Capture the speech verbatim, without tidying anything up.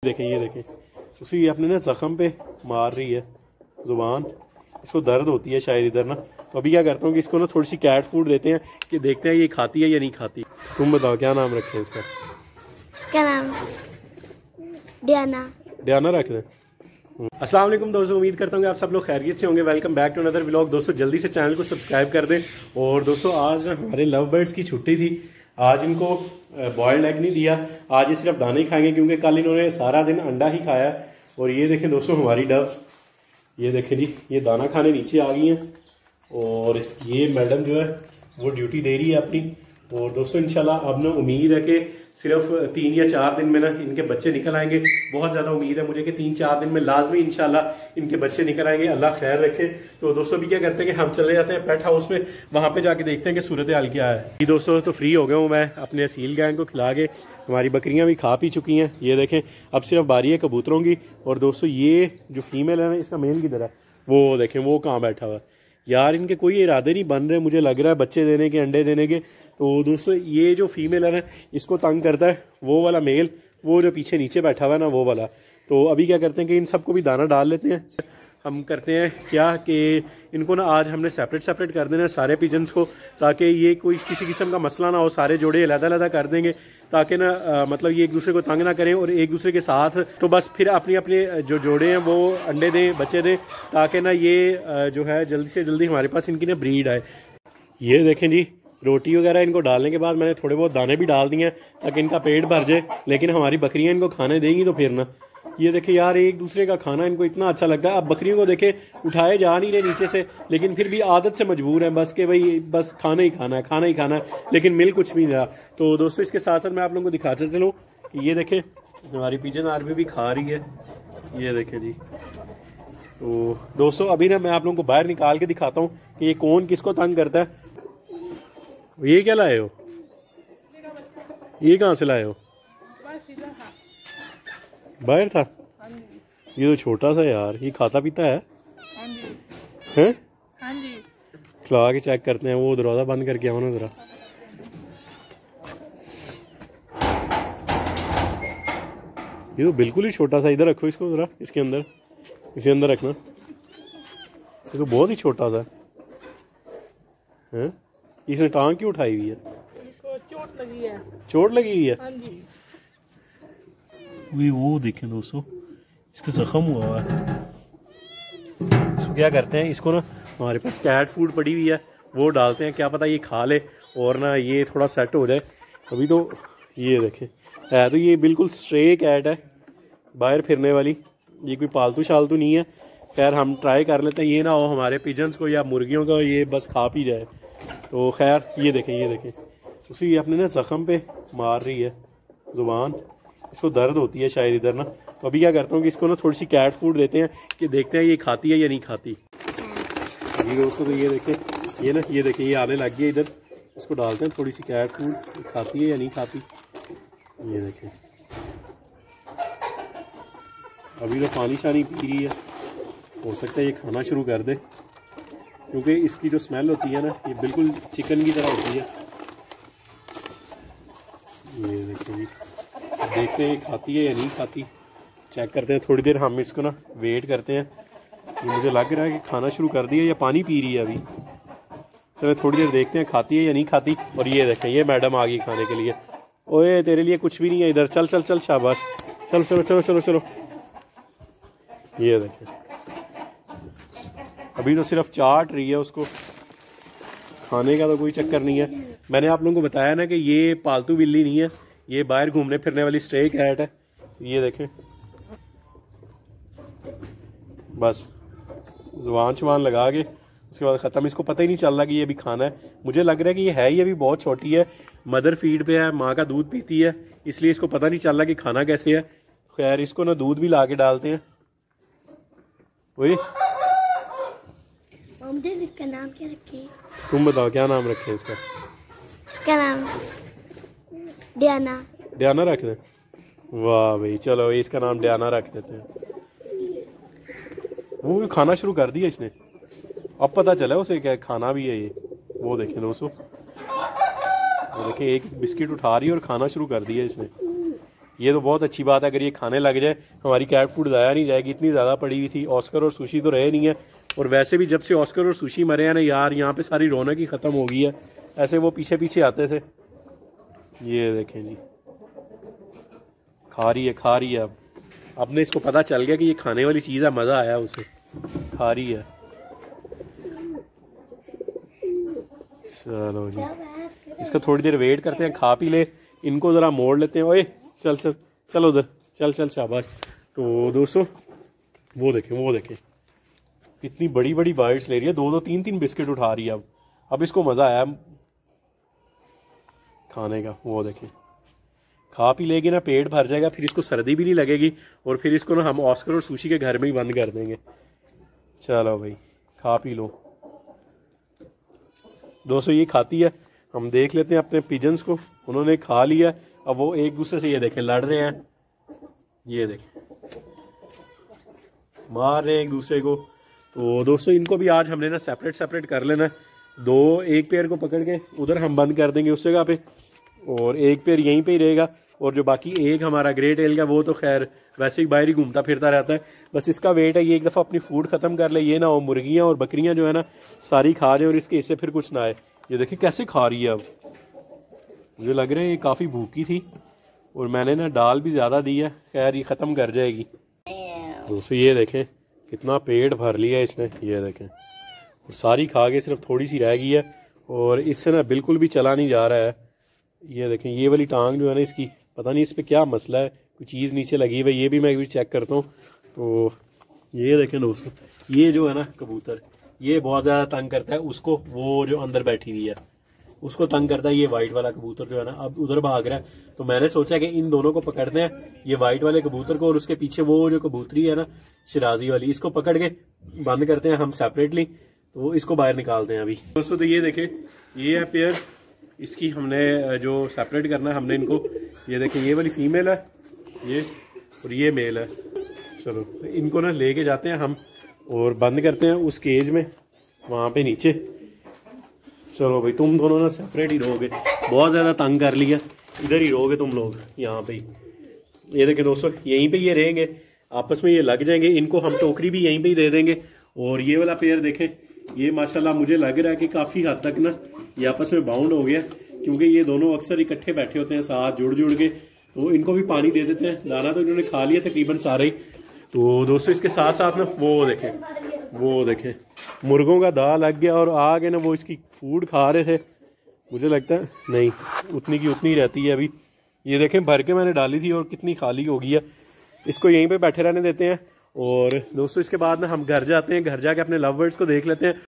देखें ये देखें उसी ये अपने ना जख्म पे मार रही है जुबान, इसको दर्द होती है शायद इधर ना। तो अभी क्या करता हूँ कि इसको ना थोड़ी सी कैट फूड देते हैं कि देखते हैं ये खाती है या नहीं खाती। तुम बताओ क्या नाम रखे इसका? क्या नाम? डियाना। डियाना रख दें। अस्सलाम वालेकुम दोस्तों, उम्मीद करता हूँ कि आप सब लोग खैरियत से होंगे। Welcome back to another vlog. दोस्तों जल्दी से चैनल को सब्सक्राइब कर दें। और दोस्तों आज हमारे लव बर्ड्स की छुट्टी थी, आज इनको बॉयल्ड एग नहीं दिया, आज ये सिर्फ दाने ही खाएंगे क्योंकि कल इन्होंने सारा दिन अंडा ही खाया। और ये देखें दोस्तों हमारी डव्स, ये देखें जी ये दाना खाने नीचे आ गई हैं और ये मैडम जो है वो ड्यूटी दे रही है अपनी। और दोस्तों इंशाल्लाह अब ना उम्मीद है कि सिर्फ तीन या चार दिन में ना इनके बच्चे निकल आएंगे। बहुत ज़्यादा उम्मीद है मुझे कि तीन चार दिन में लाजमी इंशाल्लाह इनके बच्चे निकल आएंगे, अल्लाह खैर रखे। तो दोस्तों भी क्या करते हैं कि हम चले जाते हैं पेट हाउस में, वहाँ पे जाके देखते हैं कि सूरत हाल क्या है। जी दोस्तों तो फ्री हो गया हूँ मैं अपने असील गैंग को खिला के, हमारी बकरियाँ भी खा पी चुकी हैं। ये देखें अब सिर्फ बारी है कबूतरों की। और दोस्तों ये जो फीमेल है ना, इसका मेल किधर है वो देखें, वो कहाँ बैठा हुआ है यार। इनके कोई इरादे नहीं बन रहे मुझे लग रहा है बच्चे देने के, अंडे देने के। तो दोस्तों ये जो फीमेल है ना इसको तंग करता है वो वाला मेल, वो जो पीछे नीचे बैठा हुआ है ना वो वाला। तो अभी क्या करते हैं कि इन सबको भी दाना डाल लेते हैं। हम करते हैं क्या कि इनको ना आज हमने सेपरेट सेपरेट कर देना है सारे पिजन्स को, ताकि ये कोई किसी किस्म का मसला ना हो। सारे जोड़े अलग-अलग कर देंगे ताकि ना आ, मतलब ये एक दूसरे को तंग ना करें और एक दूसरे के साथ तो बस फिर अपने अपने जो जोड़े हैं वो अंडे दें, बच्चे दें, ताकि ना ये आ, जो है जल्दी से जल्दी हमारे पास इनकी ना ब्रीड आए। ये देखें जी रोटी वगैरह इनको डालने के बाद मैंने थोड़े बहुत दाने भी डाल दिए हैं ताकि इनका पेट भर जाए। लेकिन हमारी बकरियाँ इनको खाने देंगी तो फिर ना, ये देखे यार एक दूसरे का खाना इनको इतना अच्छा लगता है। अब बकरियों को देखे उठाए जा नहीं रहे नीचे से, लेकिन फिर भी आदत से मजबूर है बस कि भाई बस खाना ही खाना है, खाना ही खाना है, लेकिन मिल कुछ भी नहीं रहा। तो दोस्तों इसके साथ साथ मैं आप लोगों को दिखाता चलूँ कि ये देखें हमारी पिजन आर्मी भी खा रही है, ये देखें जी। तो दोस्तों अभी ना मैं आप लोगों को बाहर निकाल के दिखाता हूँ कि ये कौन किसको तंग करता है। ये क्या लाए हो? ये कहाँ से लाए हो? बाहर था? ये तो छोटा सा यार, ये खाता पीता है? हैं? खिला के चेक करते हैं। वो दरवाजा बंद करके आओ ना जरा। ये तो बिल्कुल ही छोटा सा, इधर रखो इसको जरा, इसके अंदर, इसके अंदर रखना। ये तो बहुत ही छोटा सा है। इसने टांग क्यों उठाई हुई है? चोट लगी है। चोट लगी हुई है? हाँ जी। वो देखें दोस्तों इसका जख्म हुआ है। इसको क्या करते हैं, इसको ना हमारे पास कैट फूड पड़ी हुई है वो डालते हैं, क्या पता ये खा ले और ना ये थोड़ा सेट हो जाए। अभी तो ये देखें है तो ये बिल्कुल स्ट्रे कैट है, बाहर फिरने वाली, ये कोई पालतू शालतू नहीं है। खैर हम ट्राई कर लेते हैं, ये ना हो हमारे पिजन्स को या मुर्गियों को ये बस खा पी जाए। तो खैर ये देखें ये देखें उसी ये अपने ना जख्म पे मार रही है जुबान, इसको दर्द होती है शायद इधर ना। तो अभी क्या करता हूँ कि इसको ना थोड़ी सी कैट फूड देते हैं कि देखते हैं ये खाती है या नहीं खाती। जी दोस्तों तो ये देखें ये ना ये देखें ये आने लग गई इधर, इसको डालते हैं थोड़ी सी कैट फूड, खाती है या नहीं खाती। ये देखें अभी तो पानी शानी पी रही है, हो सकता है ये खाना शुरू कर दे क्योंकि इसकी जो स्मेल होती है ना ये बिल्कुल चिकन की तरह होती है। ये देखें जी, देखते हैं खाती है या नहीं खाती, चेक करते हैं। थोड़ी देर हम इसको ना वेट करते हैं। ये मुझे लग रहा है कि खाना शुरू कर दिया या पानी पी रही है अभी। चलो थोड़ी देर देखते हैं खाती है या नहीं खाती। और ये देखें ये मैडम आ गई खाने के लिए। ओए तेरे लिए कुछ भी नहीं है इधर, चल चल चल शाबाश, चलो चलो चलो चलो चलो। ये देखें अभी तो सिर्फ चाट रही है, उसको खाने का तो कोई चक्कर नहीं है। मैंने आप लोगों को बताया ना कि ये पालतू बिल्ली नहीं है, ये बाहर घूमने फिरने वाली स्ट्रे कैट है। ये देखें बस जुबान शुबान लगा के उसके बाद ख़त्म, इसको पता ही नहीं चल रहा कि ये अभी खाना है। मुझे लग रहा है कि ये है ही अभी बहुत छोटी है, मदर फीड पे है, माँ का दूध पीती है, इसलिए इसको पता नहीं चल रहा कि खाना कैसे है। खैर इसको ना दूध भी ला के डालते हैं। वही इसका नाम क्या रखे? तुम बताओ क्या नाम रखे इसका? क्या नाम? डियाना। डियाना रख दें? वाह भाई चलो इसका नाम डियाना रख देते हैं। वो भी खाना शुरू कर दिया इसने, अब पता चला उसे क्या खाना भी है ये। वो देखें दोस्तों, वो देखें एक बिस्किट उठा रही है और खाना शुरू कर दिया इसने। ये तो बहुत अच्छी बात है, अगर ये खाने लग जाए हमारी कैट फूड ज़ाया नहीं जाएगी। इतनी ज़्यादा पड़ी हुई थी। ऑस्कर और सुशी तो रहे नहीं है, और वैसे भी जब से ऑस्कर और सुशी मरे हैं ना यार, यहाँ पे सारी रौनक ही ख़त्म हो गई है। ऐसे वो पीछे पीछे आते थे। ये देखें जी, खा रही है खा रही है। अब अपने इसको पता चल गया कि ये खाने वाली चीज़ है, मज़ा आया उसे, खा रही है। चलो जी, इसका थोड़ी देर वेट करते हैं, खा पी ले, इनको ज़रा मोड़ लेते हैं। ओए चल चल चल उधर चल चल, शाबाश। तो दोस्तों वो देखें वो देखें कितनी बड़ी बड़ी बाइट्स ले रही है, दो दो तीन तीन बिस्किट उठा रही है। अब अब इसको मज़ा आया खाने का। वो देखें, खा पी लेगी ना, पेट भर जाएगा, फिर इसको सर्दी भी नहीं लगेगी, और फिर इसको ना हम ऑस्कर और सुशी के घर में ही बंद कर देंगे। चलो भाई खा पी लो। दोस्तों ये खाती है, हम देख लेते हैं अपने पिजन्स को, उन्होंने खा लिया। अब वो एक दूसरे से ये देखें लड़ रहे हैं, ये देखें मार रहे हैं एक दूसरे को। तो दोस्तों इनको भी आज हमने ना सेपरेट सेपरेट कर लेना है। दो एक पेयर को पकड़ के उधर हम बंद कर देंगे उस जगह पे, और एक पेयर यहीं पे ही रहेगा, और जो बाकी एक हमारा ग्रे टेल का वो तो खैर वैसे ही बाहर ही घूमता फिरता रहता है। बस इसका वेट है ये एक दफ़ा अपनी फूड ख़त्म कर ले, ये ना हो मुर्गियाँ और बकरियाँ जो है ना सारी खा जाए और इसके इससे फिर कुछ ना आए। ये देखिए कैसे खा रही है। अब मुझे लग रहा है ये काफ़ी भूखी थी, और मैंने ना दाल भी ज़्यादा दी है, खैर ये ख़त्म कर जाएगी। दोस्तों ये देखें कितना पेट भर लिया इसने, ये देखें, और सारी खा के सिर्फ थोड़ी सी रह गई है, और इससे ना बिल्कुल भी चला नहीं जा रहा है। ये देखें ये वाली टांग जो है ना इसकी, पता नहीं इस पर क्या मसला है, कोई चीज़ नीचे लगी हुई है, ये भी मैं भी चेक करता हूँ। तो ये देखें दोस्तों, ये जो है ना कबूतर, ये बहुत ज़्यादा तंग करता है उसको, वो जो अंदर बैठी हुई है उसको तंग करता है। ये वाइट वाला कबूतर जो है ना अब उधर भाग रहा है, तो मैंने सोचा कि इन दोनों को पकड़ते हैं, ये वाइट वाले कबूतर को, और उसके पीछे वो जो कबूतरी है ना शिराजी वाली, इसको पकड़ के बंद करते हैं हम सेपरेटली, तो इसको बाहर निकालते हैं अभी। दोस्तों तो ये देखें ये है पेयर, इसकी हमने जो सेपरेट करना है हमने इनको, ये देखें ये वाली फीमेल है ये, और ये मेल है। चलो तो इनको ना लेके जाते हैं हम और बंद करते हैं उस केज में वहाँ पे नीचे। चलो भाई तुम दोनों ना सेपरेट ही रहोगे, बहुत ज़्यादा तंग कर लिया, इधर ही रहोगे तुम लोग यहाँ पे ही। ये देखें दोस्तों यहीं पे ये रहेंगे, आपस में ये लग जाएंगे, इनको हम टोकरी भी यहीं पे ही दे देंगे। और ये वाला पेयर देखें, ये माशाल्लाह मुझे लग रहा है कि काफ़ी हद तक ना ये आपस में बाउंड हो गया, क्योंकि ये दोनों अक्सर इकट्ठे बैठे होते हैं साथ जुड़ जुड़ के। तो इनको भी पानी दे देते हैं, दाना तो इन्होंने खा लिया तकरीबन सारा ही। तो दोस्तों इसके साथ साथ ना वो देखें वो देखें मुर्गों का दाल लग गया, और आगे ना वो इसकी फूड खा रहे थे, मुझे लगता है नहीं उतनी की उतनी रहती है अभी। ये देखें भर के मैंने डाली थी और कितनी खाली हो गई है। इसको यहीं पे बैठे रहने देते हैं, और दोस्तों इसके बाद ना हम घर जाते हैं, घर जाके अपने लव बर्ड्स को देख लेते हैं,